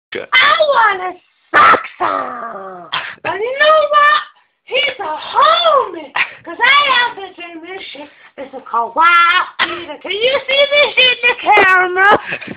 I want to suck some. But you know what? He's a homie. Because I have to do this shit. This is called wild eating. Can you see this shit in the camera?